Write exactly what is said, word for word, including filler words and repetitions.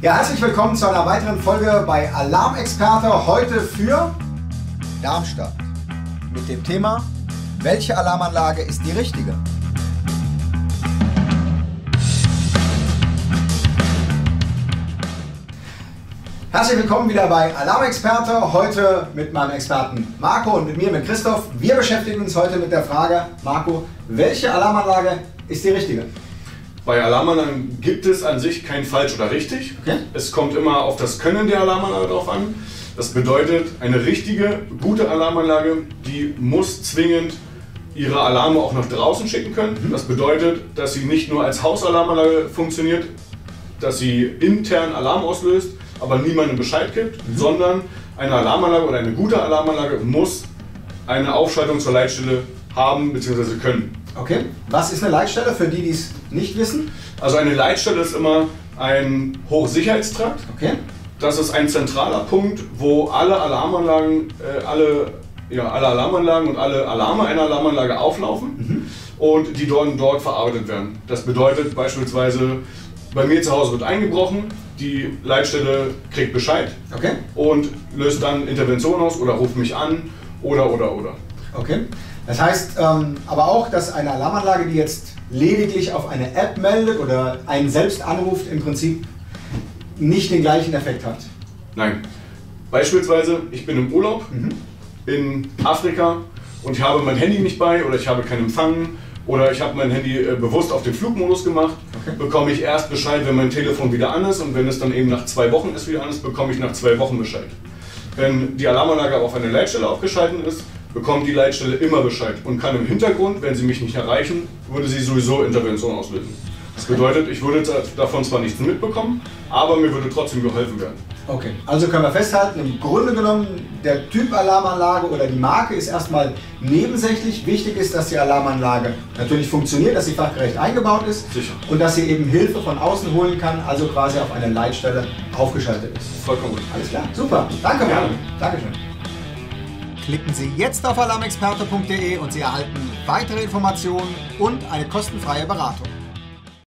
Ja, herzlich willkommen zu einer weiteren Folge bei Alarmexperte, heute für Darmstadt mit dem Thema: Welche Alarmanlage ist die richtige? Herzlich willkommen wieder bei Alarmexperte, heute mit meinem Experten Marco und mit mir, mit Christoph. Wir beschäftigen uns heute mit der Frage, Marco, welche Alarmanlage ist die richtige? Bei Alarmanlagen gibt es an sich kein falsch oder richtig. Okay. Es kommt immer auf das Können der Alarmanlage drauf an. Das bedeutet, eine richtige, gute Alarmanlage, die muss zwingend ihre Alarme auch nach draußen schicken können. Mhm. Das bedeutet, dass sie nicht nur als Hausalarmanlage funktioniert, dass sie intern Alarm auslöst, aber niemandem Bescheid gibt, mhm. sondern eine Alarmanlage oder eine gute Alarmanlage muss eine Aufschaltung zur Leitstelle haben bzw. können. Okay, was ist eine Leitstelle für die, die es nicht wissen? Also eine Leitstelle ist immer ein Hochsicherheitstrakt. Okay. Das ist ein zentraler Punkt, wo alle Alarmanlagen, äh, alle, ja, alle Alarmanlagen und alle Alarme einer Alarmanlage auflaufen mhm. und die dort, dort verarbeitet werden. Das bedeutet beispielsweise, bei mir zu Hause wird eingebrochen, die Leitstelle kriegt Bescheid okay. und löst dann Intervention aus oder ruft mich an oder oder oder. Okay. Das heißt ähm, aber auch, dass eine Alarmanlage, die jetzt lediglich auf eine App meldet oder einen selbst anruft, im Prinzip nicht den gleichen Effekt hat. Nein. Beispielsweise, ich bin im Urlaub mhm. in Afrika und ich habe mein Handy nicht bei oder ich habe keinen Empfang oder ich habe mein Handy äh, bewusst auf den Flugmodus gemacht, okay. bekomme ich erst Bescheid, wenn mein Telefon wieder an ist, und wenn es dann eben nach zwei Wochen ist wieder an ist, bekomme ich nach zwei Wochen Bescheid. Wenn die Alarmanlage auf eine Leitstelle aufgeschaltet ist, bekommt die Leitstelle immer Bescheid und kann im Hintergrund, wenn sie mich nicht erreichen, würde sie sowieso Intervention auslösen. Das bedeutet, ich würde davon zwar nichts mitbekommen, aber mir würde trotzdem geholfen werden. Okay, also können wir festhalten, im Grunde genommen, der Typ Alarmanlage oder die Marke ist erstmal nebensächlich. Wichtig ist, dass die Alarmanlage natürlich funktioniert, dass sie fachgerecht eingebaut ist. Sicher. Und dass sie eben Hilfe von außen holen kann, also quasi auf eine Leitstelle aufgeschaltet ist. Vollkommen gut. Alles klar, super. Danke, Gerne. Marco. Dankeschön. Klicken Sie jetzt auf alarmexperte punkt de und Sie erhalten weitere Informationen und eine kostenfreie Beratung.